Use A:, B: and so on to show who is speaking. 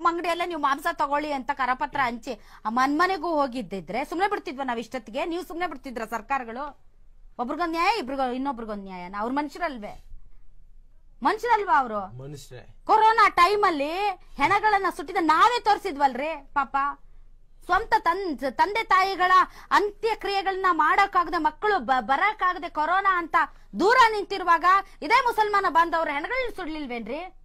A: ಅಂಗಡಿಯಲ್ಲೇ ನೀವು ಮಾಂಸ ತಗೊಳ್ಳಿ ಅಂತ ಕರಪತ್ರ ಹಂಚಿ ಮನ್ಮನೆಗೂ ಹೋಗಿದ್ದಿದ್ರೆ ಸುಮ್ನೆ ಬಿಡ್ತಿದ್ವ ನಾವ್ ಇಷ್ಟೊತ್ತಿಗೆ? ನೀವು ಸುಮ್ನೆ ಬಿಡ್ತಿದ್ರ ಸರ್ಕಾರಗಳು? ಒಬ್ರಿಗೊಂದ್ ನ್ಯಾಯ, ಇನ್ನೊಬ್ರಿಗೊಂದ್ ನ್ಯಾಯನ? ಅವ್ರ ಮನುಷ್ಯರಲ್ವಾ ಅವರು? ಕೊರೋನಾ ಟೈಮ್ ಅಲ್ಲಿ ಹೆಣಗಳನ್ನ ಸುಟ್ಟಿದ ನಾವೇ ತೋರಿಸಿದ್ವಲ್ರಿ ಪಾಪ. ಸ್ವಂತ ತಂದೆ ತಾಯಿಗಳ ಅಂತ್ಯಕ್ರಿಯೆಗಳನ್ನ ಮಾಡಕ್ಕಾಗದೆ, ಮಕ್ಕಳು ಬರಕ್ಕಾಗದೆ ಕೊರೋನಾ ಅಂತ ದೂರ ನಿಂತಿರುವಾಗ ಇದೇ ಮುಸಲ್ಮಾನ ಬಾಂಧವರು ಹೆಣಗಳನ್ನ ಸುಡ್ಲಿಲ್ವೇನ್ರಿ?